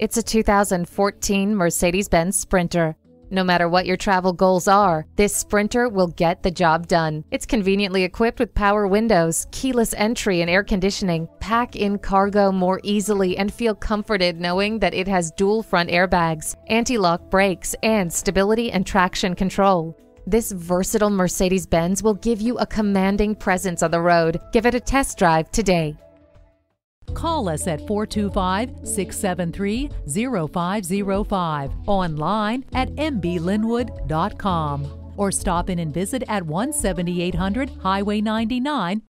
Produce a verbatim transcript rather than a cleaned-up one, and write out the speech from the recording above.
It's a two thousand fourteen Mercedes-Benz Sprinter. No matter what your travel goals are, this Sprinter will get the job done. It's conveniently equipped with power windows, keyless entry and air conditioning. Pack in cargo more easily and feel comforted knowing that it has dual front airbags, anti-lock brakes, and stability and traction control. This versatile Mercedes-Benz will give you a commanding presence on the road. Give it a test drive today. Call us at four two five, six seven three, zero five zero five, online at m b lynnwood dot com, or stop in and visit at one seventy-eight hundred Highway ninety-nine,